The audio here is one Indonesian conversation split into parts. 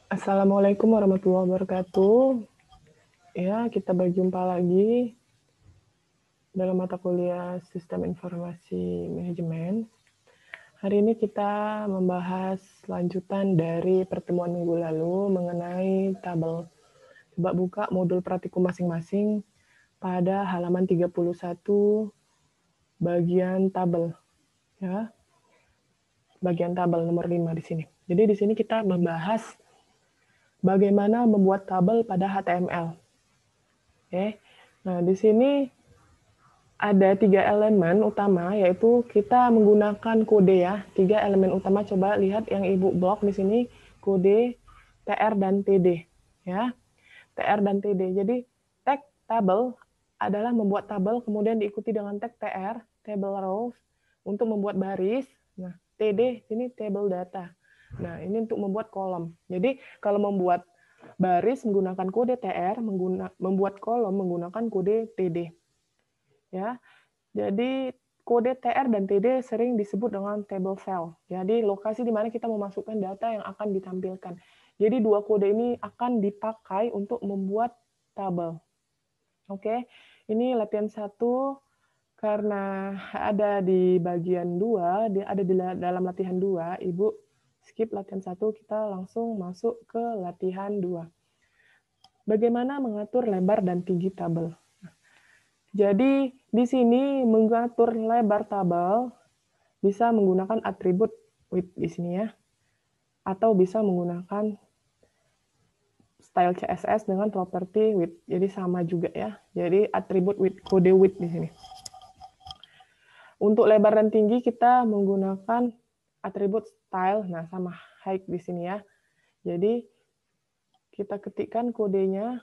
Assalamualaikum warahmatullahi wabarakatuh. Ya, kita berjumpa lagi dalam mata kuliah Sistem Informasi Manajemen. Hari ini kita membahas lanjutan dari pertemuan minggu lalu mengenai tabel. Coba buka modul praktikum masing-masing pada halaman 31 bagian tabel. Ya, bagian tabel nomor 5 di sini. Jadi di sini kita membahas bagaimana membuat tabel pada HTML. Oke. Nah, di sini ada 3 elemen utama, yaitu kita menggunakan kode ya. 3 elemen utama, coba lihat yang Ibu blok di sini, kode TR dan TD. Ya, TR dan TD. Jadi, tag tabel adalah membuat tabel, kemudian diikuti dengan tag TR, table rows, untuk membuat baris. Nah, TD, ini table data. Nah, ini untuk membuat kolom. Jadi, kalau membuat baris menggunakan kode TR, membuat kolom menggunakan kode TD. Ya, jadi kode TR dan TD sering disebut dengan table cell. Jadi lokasi di mana kita memasukkan data yang akan ditampilkan. Jadi dua kode ini akan dipakai untuk membuat tabel. Oke, ini latihan 1 karena ada di bagian 2, ada di dalam latihan 2, Ibu skip latihan 1, kita langsung masuk ke latihan 2. Bagaimana mengatur lebar dan tinggi tabel? Jadi di sini mengatur lebar tabel bisa menggunakan atribut width di sini ya, atau bisa menggunakan style CSS dengan property width. Jadi sama juga ya. Jadi atribut width, kode width di sini. Untuk lebar dan tinggi kita menggunakan atribut style, nah sama height di sini ya. Jadi kita ketikkan kodenya.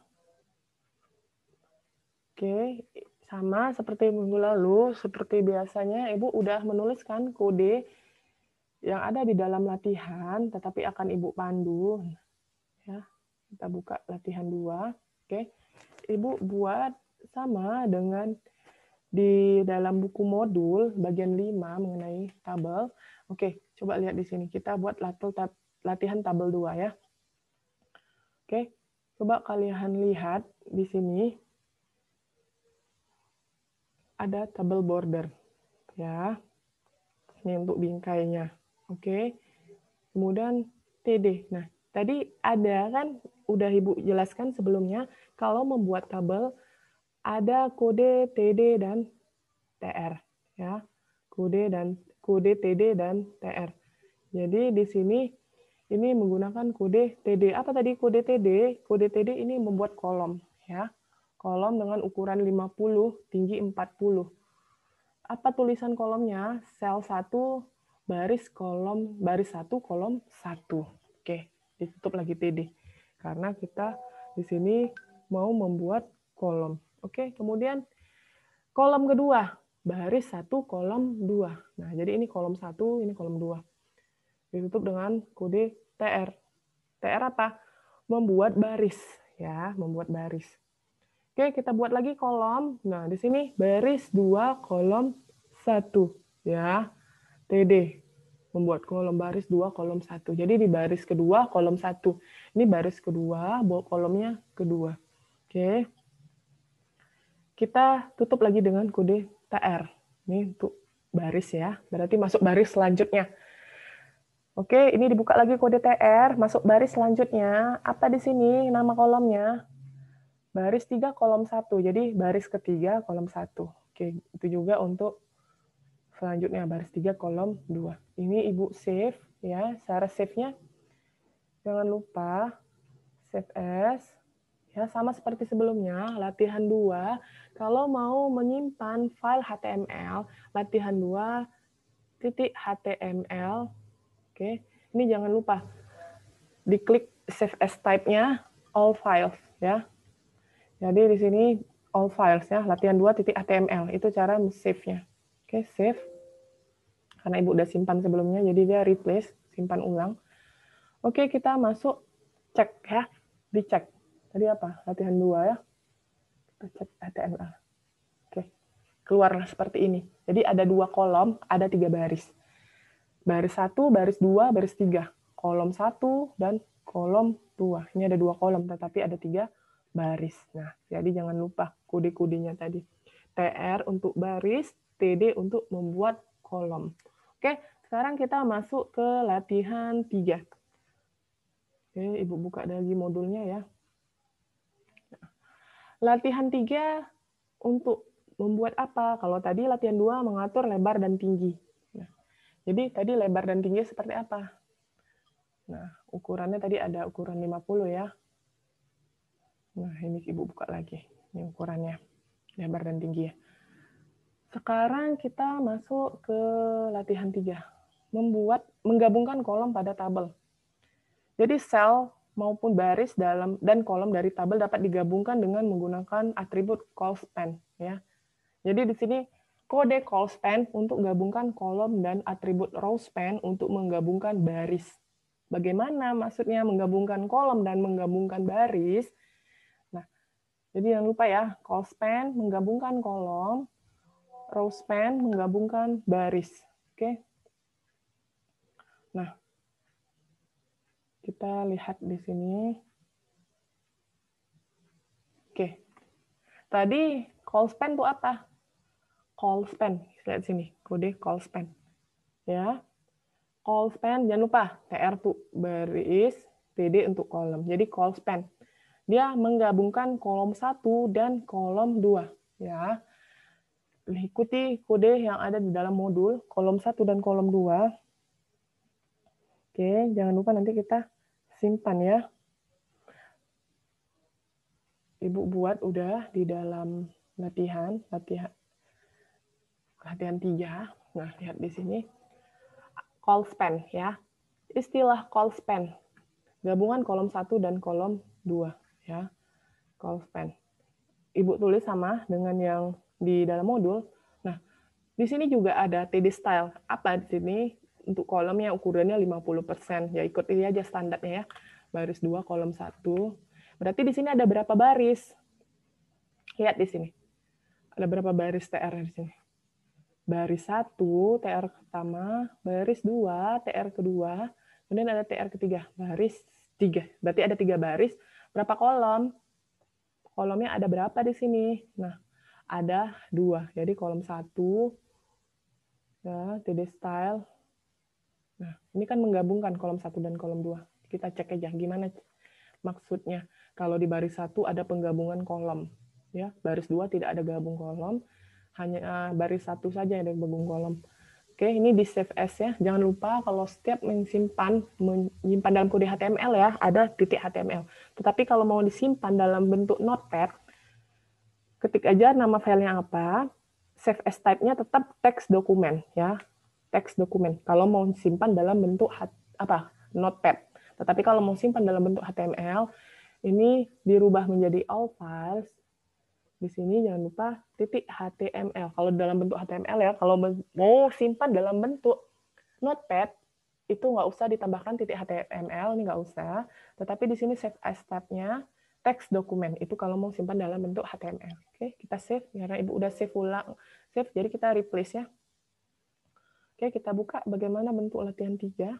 Oke, sama seperti minggu lalu, seperti biasanya Ibu udah menuliskan kode yang ada di dalam latihan, tetapi akan Ibu pandu. Ya, kita buka latihan 2. Oke, Ibu buat sama dengan di dalam buku modul bagian 5 mengenai tabel. Oke, coba lihat di sini. Kita buat latihan tabel 2 ya. Oke, coba kalian lihat di sini ada tabel border ya. Ini untuk bingkainya. Oke. Kemudian TD. Nah, tadi ada kan udah Ibu jelaskan sebelumnya kalau membuat tabel ada kode TD dan TR ya. Kode TD dan TR. Jadi di sini ini menggunakan kode TD. Apa tadi kode TD? Kode TD ini membuat kolom ya. Kolom dengan ukuran 50, tinggi 40. Apa tulisan kolomnya? Sel 1 baris 1 kolom 1. Oke, ditutup lagi TD. Karena kita di sini mau membuat kolom. Oke, kemudian kolom kedua, baris 1 kolom 2. Nah, jadi ini kolom 1, ini kolom 2. Ditutup dengan kode TR. TR apa? Membuat baris ya, membuat baris. Oke, kita buat lagi kolom. Nah, di sini baris 2 kolom 1 ya. TD membuat kolom baris 2 kolom 1. Jadi di baris kedua kolom 1. Ini baris kedua, kolomnya kedua. Oke. Kita tutup lagi dengan kode TR. Ini untuk baris ya. Berarti masuk baris selanjutnya. Oke, ini dibuka lagi kode TR, masuk baris selanjutnya. Apa di sini nama kolomnya? Baris 3 kolom 1. Jadi baris ketiga kolom 1. Oke, itu juga untuk selanjutnya baris 3 kolom 2. Ini Ibu save ya. Cara save-nya jangan lupa save as. Ya, sama seperti sebelumnya, latihan 2. Kalau mau menyimpan file HTML, latihan 2 titik HTML. Oke, ini jangan lupa diklik save as type-nya all files ya. Jadi di sini all files ya, latihan 2 titik HTML itu cara save-nya. Oke, save. Karena Ibu udah simpan sebelumnya, jadi dia replace, simpan ulang. Oke, kita masuk cek ya, dicek. Tadi apa? Latihan 2 ya. Kita cek HTML. Oke, keluar seperti ini. Jadi ada 2 kolom, ada 3 baris. Baris 1, baris 2, baris 3. Kolom 1 dan kolom 2. Ini ada 2 kolom, tetapi ada 3 baris. Nah, jadi jangan lupa kode-kodenya tadi. TR untuk baris, TD untuk membuat kolom. Oke, sekarang kita masuk ke latihan 3. Oke, Ibu buka lagi modulnya ya. Latihan 3 untuk membuat apa? Kalau tadi latihan 2 mengatur lebar dan tinggi. Nah, jadi tadi lebar dan tinggi seperti apa? Nah, ukurannya tadi ada ukuran 50 ya. Nah, ini Ibu buka lagi. Ini ukurannya, lebar dan tinggi ya. Sekarang kita masuk ke latihan 3. Menggabungkan kolom pada tabel. Jadi sel maupun baris dalam dan kolom dari tabel dapat digabungkan dengan menggunakan atribut call span ya. Jadi di sini kode call span untuk gabungkan kolom dan atribut row span untuk menggabungkan baris. Bagaimana maksudnya menggabungkan kolom dan menggabungkan baris? Nah, jadi jangan lupa ya, call span menggabungkan kolom, row span menggabungkan baris. Oke. Nah, kita lihat di sini. Oke. Tadi call span itu apa? Call span. Lihat sini, kode call span. Ya. Call span, jangan lupa TR untuk baris, TD untuk kolom. Jadi call span. Dia menggabungkan kolom 1 dan kolom 2. Ya. Ikuti kode yang ada di dalam modul, kolom 1 dan kolom 2. Oke, jangan lupa nanti kita simpan ya. Ibu buat udah di dalam latihan 3. Nah, lihat di sini. Call span ya. Istilah call span. Gabungan kolom 1 dan kolom 2 ya. Call span. Ibu tulis sama dengan yang di dalam modul. Nah, di sini juga ada TD style. Apa di sini? Untuk kolomnya ukurannya 50%. Ya ikut ini aja standarnya ya. Baris 2 kolom 1. Berarti di sini ada berapa baris? Lihat di sini. Ada berapa baris TR di sini? Baris 1, TR pertama, baris 2, TR kedua, kemudian ada TR ketiga, baris 3. Berarti ada 3 baris. Berapa kolom? Kolomnya ada berapa di sini? Nah, ada 2. Jadi kolom 1, ya, TD style. Nah, ini kan menggabungkan kolom 1 dan kolom 2. Kita cek aja gimana maksudnya. Kalau di baris 1 ada penggabungan kolom. Ya, baris 2 tidak ada gabung kolom. Hanya baris 1 saja yang ada gabung kolom. Oke, ini di save as ya. Jangan lupa kalau setiap menyimpan dalam kode HTML ya, ada titik HTML. Tetapi kalau mau disimpan dalam bentuk notepad, ketik aja nama filenya apa, save as type-nya tetap teks dokumen ya. Teks dokumen. Kalau mau simpan dalam bentuk notepad. Tetapi kalau mau simpan dalam bentuk HTML, ini dirubah menjadi all files. Di sini jangan lupa titik HTML. Kalau dalam bentuk HTML ya, kalau mau simpan dalam bentuk notepad, itu nggak usah ditambahkan titik HTML, ini nggak usah. Tetapi di sini save as tab-nya, teks dokumen. Itu kalau mau simpan dalam bentuk HTML. Oke, kita save. Karena Ibu udah save ulang. Save, jadi kita replace ya. Oke, kita buka bagaimana bentuk latihan 3.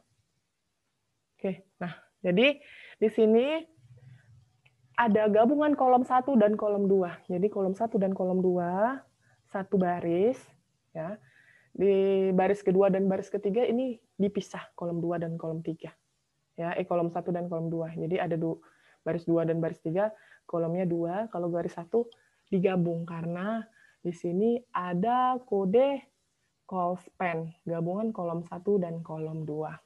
Oke, nah, jadi di sini ada gabungan kolom 1 dan kolom 2. Jadi kolom 1 dan kolom 2, satu baris. Ya. Di baris kedua dan baris ketiga ini dipisah, kolom 2 dan kolom 3. Ya, kolom 1 dan kolom 2. Jadi ada baris 2 dan baris 3, kolomnya 2. Kalau baris 1 digabung, karena di sini ada kode call span, gabungan kolom 1 dan kolom 2.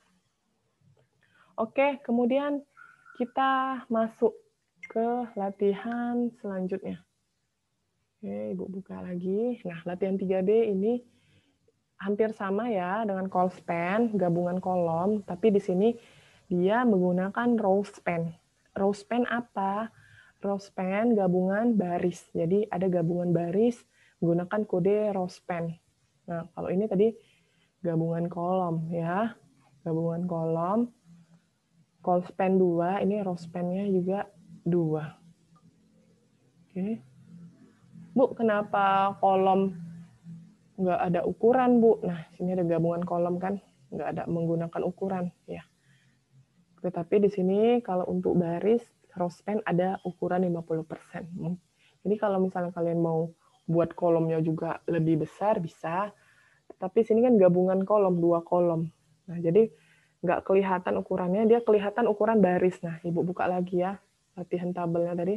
Oke, kemudian kita masuk ke latihan selanjutnya. Oke, Ibu buka lagi. Nah, latihan 3D ini hampir sama ya dengan call span, gabungan kolom, tapi di sini dia menggunakan row span. Row span apa? Row span gabungan baris. Jadi ada gabungan baris menggunakan kode row span. Nah, kalau ini tadi gabungan kolom ya. Gabungan kolom. Call span 2, ini row span-nya juga 2. Oke. Bu, kenapa kolom nggak ada ukuran, Bu? Nah, sini ada gabungan kolom kan, nggak ada menggunakan ukuran. Ya. Tetapi di sini kalau untuk baris row span ada ukuran 50%. Jadi kalau misalnya kalian mau buat kolomnya juga lebih besar bisa, tapi sini kan gabungan kolom, 2 kolom. Nah, jadi nggak kelihatan ukurannya, dia kelihatan ukuran baris. Nah, Ibu buka lagi ya, latihan tabelnya tadi.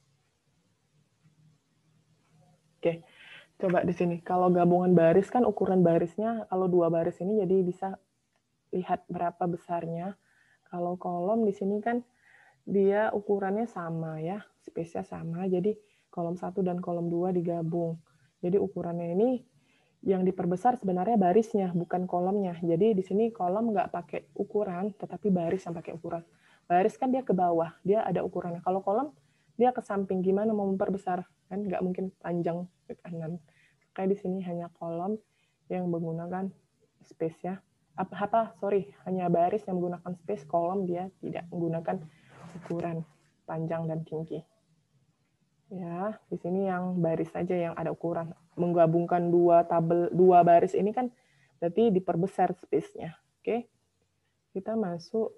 Oke, coba di sini. Kalau gabungan baris kan ukuran barisnya, kalau 2 baris ini jadi bisa lihat berapa besarnya. Kalau kolom di sini kan dia ukurannya sama ya, space-nya sama, jadi kolom 1 dan kolom 2 digabung. Jadi ukurannya ini yang diperbesar sebenarnya barisnya, bukan kolomnya. Jadi di sini kolom nggak pakai ukuran, tetapi baris yang pakai ukuran. Baris kan dia ke bawah, dia ada ukurannya. Kalau kolom, dia ke samping. Gimana mau memperbesar? Kan nggak mungkin panjang ke kanan. Kayak di sini hanya kolom yang menggunakan space ya. Hanya baris yang menggunakan space, kolom dia tidak menggunakan ukuran panjang dan tinggi. Ya, di sini yang baris saja yang ada ukuran. Menggabungkan dua baris ini kan berarti diperbesar space-nya. Oke. Kita masuk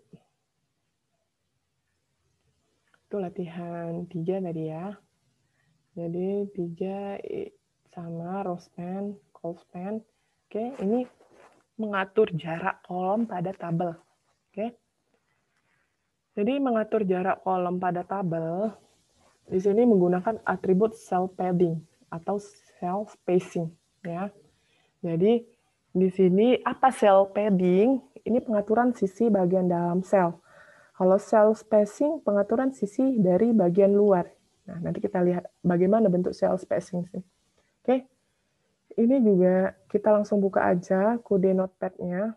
itu latihan 3 tadi ya. Jadi 3 sama row span, col span. Oke, ini mengatur jarak kolom pada tabel. Oke. Jadi mengatur jarak kolom pada tabel di sini menggunakan atribut cell padding atau cell spacing ya. Jadi di sini apa cell padding? Ini pengaturan sisi bagian dalam sel. Kalau cell spacing pengaturan sisi dari bagian luar. Nah, nanti kita lihat bagaimana bentuk cell spacing sih. Oke. Ini juga kita langsung buka aja kode notepad-nya.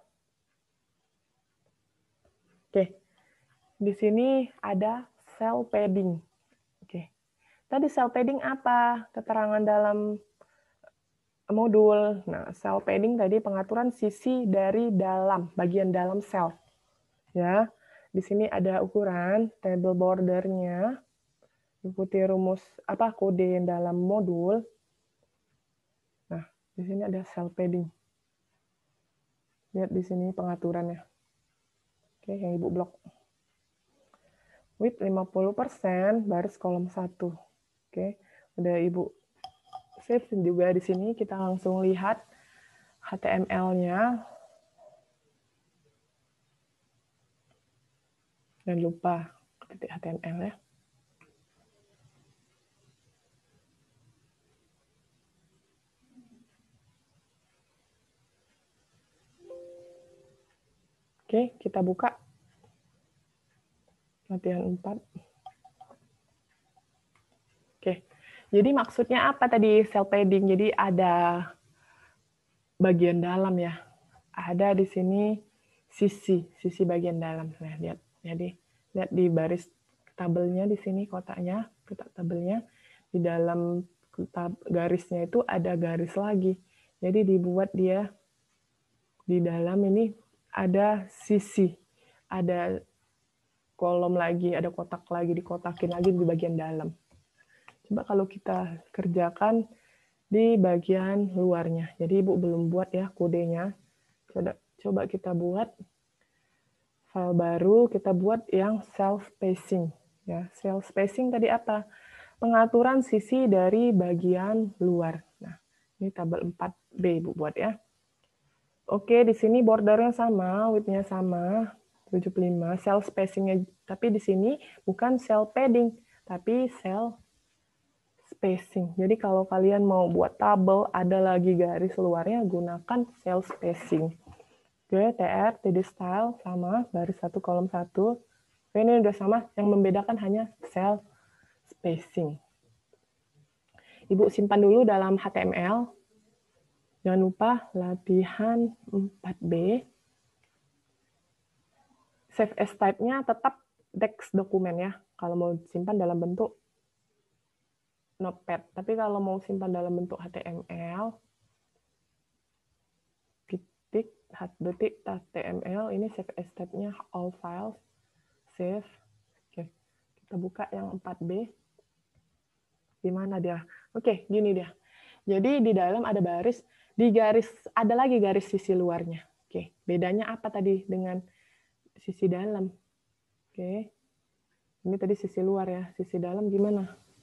Oke. Di sini ada cell padding. Oke. Tadi cell padding apa? Keterangan dalam modul. Nah, cell padding tadi pengaturan sisi dari dalam, bagian dalam sel. Ya. Di sini ada ukuran table bordernya. Ikuti rumus kode yang dalam modul. Nah, di sini ada cell padding. Lihat di sini pengaturannya. Oke, yang Ibu blok. Width 50%, baris kolom 1. Oke, udah Ibu save juga di sini. Kita langsung lihat HTML-nya. Jangan lupa ketik HTML ya. Oke, kita buka latihan 4. Oke, jadi maksudnya apa tadi cell padding? Jadi ada bagian dalam ya. Ada di sini sisi bagian dalam. Nah, lihat. Jadi lihat di baris tabelnya di sini kotaknya, kotak tabelnya di dalam garisnya itu ada garis lagi. Jadi dibuat dia di dalam ini ada sisi, ada kolom lagi, ada kotak lagi, dikotakin lagi di bagian dalam. Coba kalau kita kerjakan di bagian luarnya. Jadi Ibu belum buat ya kodenya. Coba kita buat file baru, kita buat yang cell spacing. Ya, cell spacing tadi apa? Pengaturan sisi dari bagian luar. Nah, ini tabel 4B Ibu buat ya. Oke, di sini bordernya sama, width-nya sama, 75, cell spacing-nya. Tapi di sini bukan cell padding, tapi cell spacing. Jadi kalau kalian mau buat tabel, ada lagi garis luarnya, gunakan cell spacing. Oke, TR, TD style, sama, baris 1, kolom 1. Oke, ini udah sama, yang membedakan hanya cell spacing. Ibu simpan dulu dalam HTML. Jangan lupa latihan 4B. Save as type-nya tetap text dokumen ya. Kalau mau simpan dalam bentuk notepad. Tapi kalau mau simpan dalam bentuk HTML, .html, ini save as type-nya all files. Save. Oke, kita buka yang 4B. Gimana dia? Oke, gini dia. Jadi di dalam ada baris, di garis ada lagi garis sisi luarnya. Oke, bedanya apa tadi dengan sisi dalam? Oke. Ini tadi sisi luar ya. Sisi dalam gimana?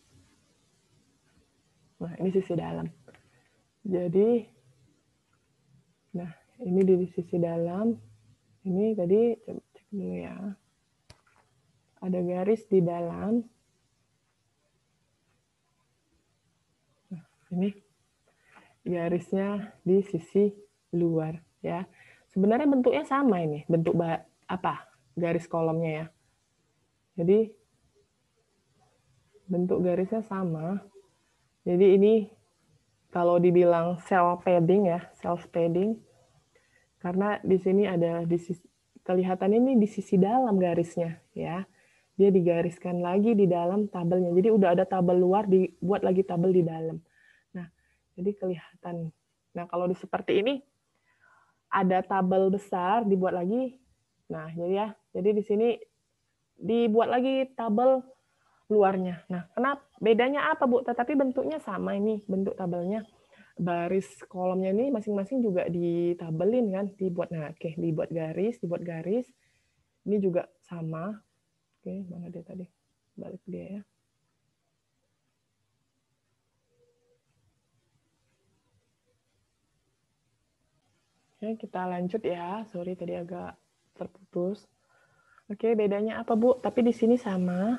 Nah, ini sisi dalam. Jadi, nah, ini di sisi dalam. Ini tadi, coba cek dulu ya. Ada garis di dalam. Nah, ini garisnya di sisi luar ya. Sebenarnya bentuknya sama ini, bentuk apa? Garis kolomnya ya. Jadi bentuk garisnya sama. Jadi ini kalau dibilang cell padding ya, cell padding, karena di sini ada di sisi, kelihatan ini di sisi dalam garisnya ya. Dia digariskan lagi di dalam tabelnya. Jadi udah ada tabel luar, dibuat lagi tabel di dalam. Nah, jadi kelihatan. Nah, kalau seperti ini ada tabel besar dibuat lagi. Nah, jadi ya, jadi di sini dibuat lagi tabel luarnya. Nah, kenapa bedanya apa, Bu? Tetapi bentuknya sama ini, bentuk tabelnya. Baris kolomnya ini masing-masing juga ditabelin kan, dibuat. Nah, oke, dibuat garis. Ini juga sama. Oke, mana dia tadi? Balik dia ya. Oke, kita lanjut ya. Sorry tadi agak terputus. Oke, bedanya apa, Bu? Tapi di sini sama.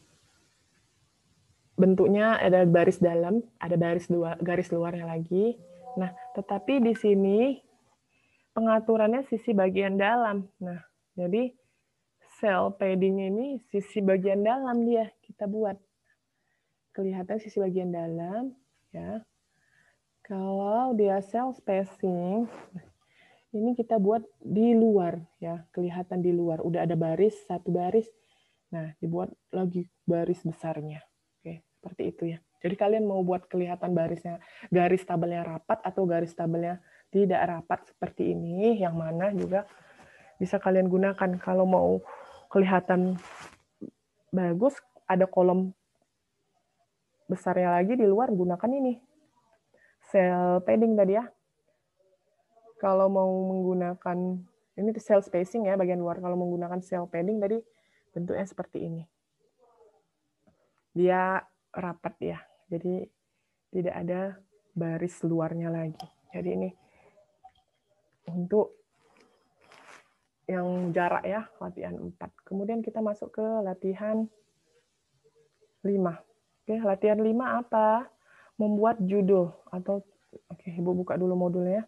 Bentuknya ada baris dalam, ada garis luarnya lagi. Nah, tetapi di sini pengaturannya sisi bagian dalam. Nah, jadi cell padding ini sisi bagian dalam dia kita buat. Kelihatan sisi bagian dalam, ya. Kalau dia cell spacing, ini kita buat di luar, ya. Kelihatan di luar. Udah ada satu baris. Nah, dibuat lagi baris besarnya. Oke, seperti itu ya. Jadi kalian mau buat kelihatan garis tabelnya rapat atau garis tabelnya tidak rapat seperti ini, yang mana juga bisa kalian gunakan. Kalau mau kelihatan bagus, ada kolom besarnya lagi di luar, gunakan ini. Cell padding tadi ya. Kalau mau menggunakan, ini cell spacing ya, bagian luar. Kalau menggunakan cell padding tadi, bentuknya seperti ini. Dia rapat ya. Jadi tidak ada baris luarnya lagi. Jadi ini untuk yang jarak ya, latihan 4. Kemudian kita masuk ke latihan 5. Oke, latihan 5 apa? Membuat judul atau oke, Ibu buka dulu modulnya.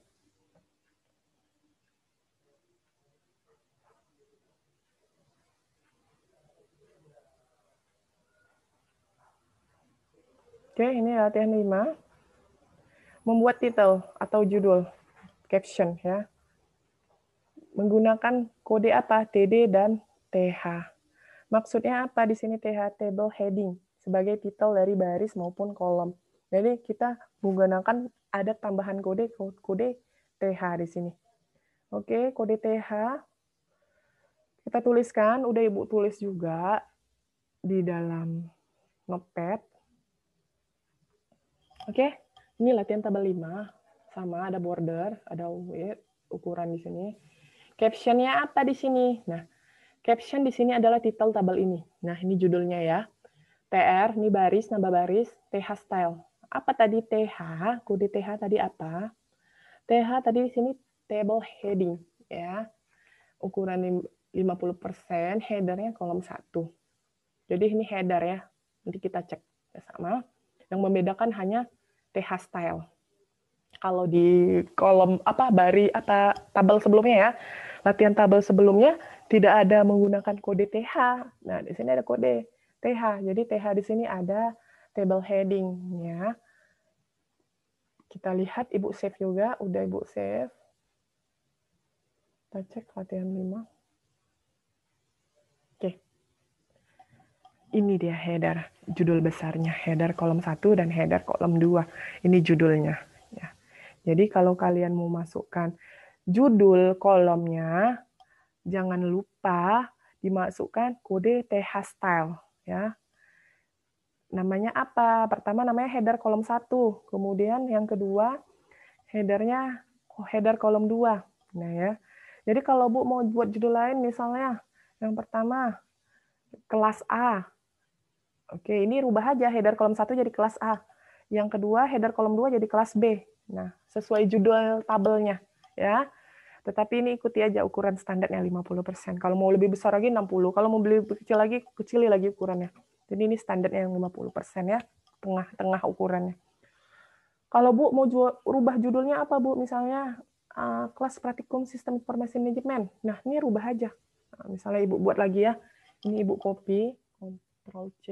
Oke, ini latihan 5. Membuat titel atau judul, caption ya. Menggunakan kode apa? TD dan TH. Maksudnya apa di sini TH? Table heading sebagai titel dari baris maupun kolom. Jadi kita menggunakan ada tambahan kode TH di sini. Oke, kode TH kita tuliskan, udah Ibu tulis juga di dalam notepad. Oke, ini latihan tabel 5. Sama ada border, ada width, ukuran di sini. Captionnya apa di sini? Nah, caption di sini adalah titel tabel ini. Nah, ini judulnya ya. TR, ini baris, nambah baris, TH style. Apa tadi TH? Kode TH tadi apa? TH tadi di sini table heading ya. Ukuran 50%, headernya kolom 1. Jadi ini header ya. Nanti kita cek sama. Yang membedakan hanya TH style. Kalau di kolom tabel sebelumnya ya, latihan tabel sebelumnya tidak ada menggunakan kode TH. Nah, di sini ada kode TH. Jadi TH di sini ada table heading ya. Kita lihat Ibu save juga, udah Ibu save. Kita cek latihan 5. Oke. Ini dia header, judul besarnya, header kolom 1 dan header kolom 2. Ini judulnya ya. Jadi kalau kalian mau masukkan judul kolomnya, jangan lupa dimasukkan kode TH style ya. Namanya apa? Pertama namanya header kolom 1, kemudian yang kedua headernya header kolom 2. Nah ya. Jadi kalau Bu mau buat judul lain misalnya yang pertama kelas A. Oke, ini rubah aja header kolom 1 jadi kelas A. Yang kedua, header kolom 2 jadi kelas B. Nah, sesuai judul tabelnya, ya. Tetapi ini ikuti aja ukuran standarnya 50%. Kalau mau lebih besar lagi 60. Kalau mau lebih kecil lagi, kecili lagi ukurannya. Jadi ini standarnya yang 50% ya, tengah-tengah ukurannya. Kalau Bu mau rubah judulnya apa Bu? Misalnya kelas praktikum sistem informasi manajemen. Nah, ini rubah aja. Nah, misalnya Ibu buat lagi ya. Ini Ibu copy, Ctrl C.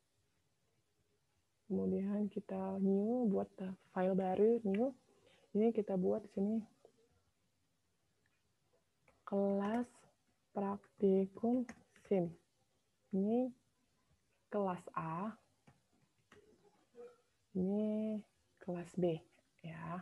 Kemudian kita new, buat file baru, new. Ini kita buat di sini kelas praktikum SIM. Ini kelas A. Ini kelas B, ya.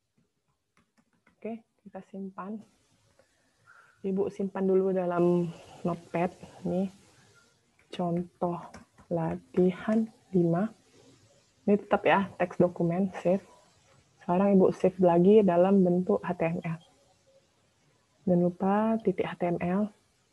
Oke, kita simpan. Ibu simpan dulu dalam notepad. Ini contoh latihan 5. Ini tetap ya, teks dokumen, save. Sekarang Ibu save lagi dalam bentuk HTML. Jangan lupa titik HTML.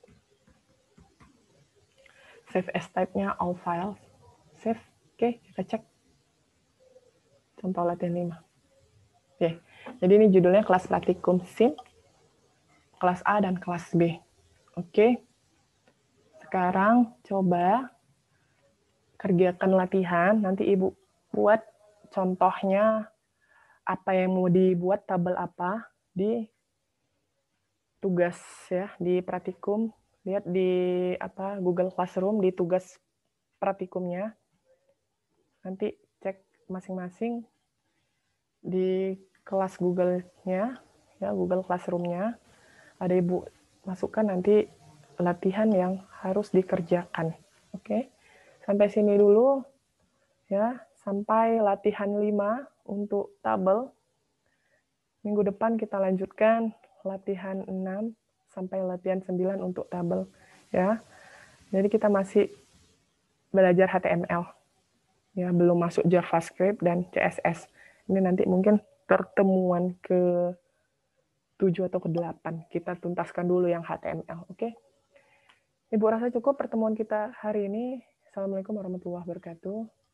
Save as type-nya all files. Save. Oke, kita cek. Contoh latihan 5. Oke, jadi ini judulnya kelas praktikum SIM, kelas A dan kelas B. Oke, sekarang coba kerjakan latihan. Nanti Ibu buat contohnya apa yang mau dibuat, tabel apa di tugas ya, di praktikum. Lihat di Google Classroom di tugas praktikumnya. Nanti cek masing-masing di kelas Google-nya, ya Google Classroom-nya. Ada Ibu masukkan nanti latihan yang harus dikerjakan. Oke. Sampai sini dulu ya, sampai latihan 5 untuk tabel. Minggu depan kita lanjutkan latihan 6 sampai latihan 9 untuk tabel ya. Jadi kita masih belajar HTML. Ya, belum masuk JavaScript dan CSS. Ini nanti mungkin pertemuan ke 7 atau ke 8. Kita tuntaskan dulu yang HTML, oke? Ibu rasa cukup pertemuan kita hari ini. Assalamualaikum warahmatullahi wabarakatuh.